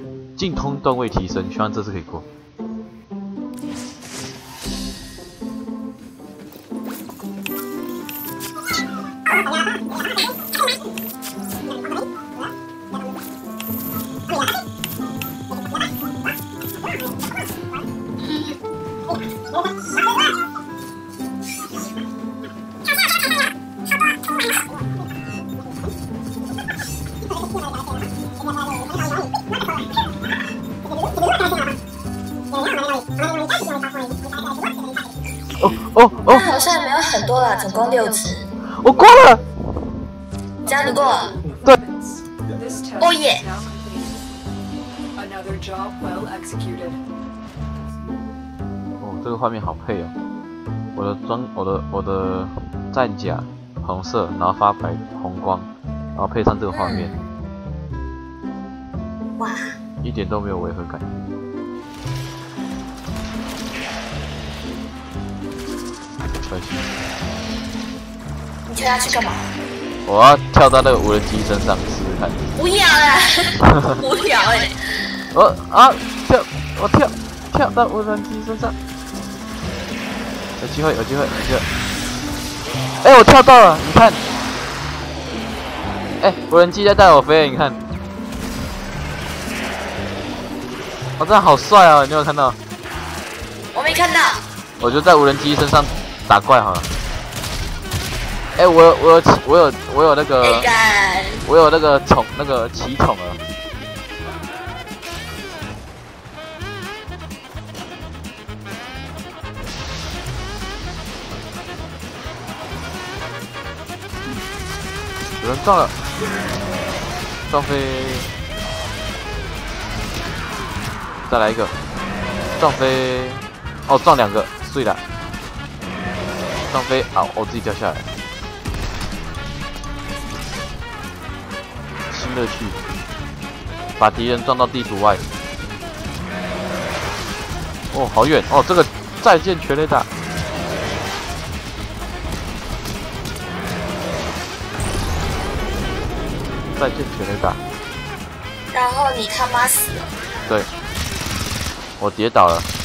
精通段位提升，希望这次可以过。 那好像没有很多啦，总共6只。 我过了， 这样你过了？ 对。 哦耶！ 哦，这个画面好配哦。我的战甲红色，然后发白红光，然后配上这个画面， 哇， 一点都没有违和感。可惜。 你跳下去干嘛？ 我要跳到那个无人机身上试试看。 不要啦，无聊哎。 我跳到无人机身上，有机会。哎，我跳到了，你看。哎，无人机在带我飞，你看。我真的好帅啊！你有看到？ 我没看到。 我就在无人机身上打怪好了。哎，我有那个，我有那个奇宠了。有人撞了，撞飞，再来一个，撞飞，哦，撞2个，碎了，撞飞，啊，我自己掉下来，新乐趣，把敌人撞到地图外，哦，好远，哦，这个再见全垒打。再见全垒打， 然后你他妈死了。 对，我跌倒了。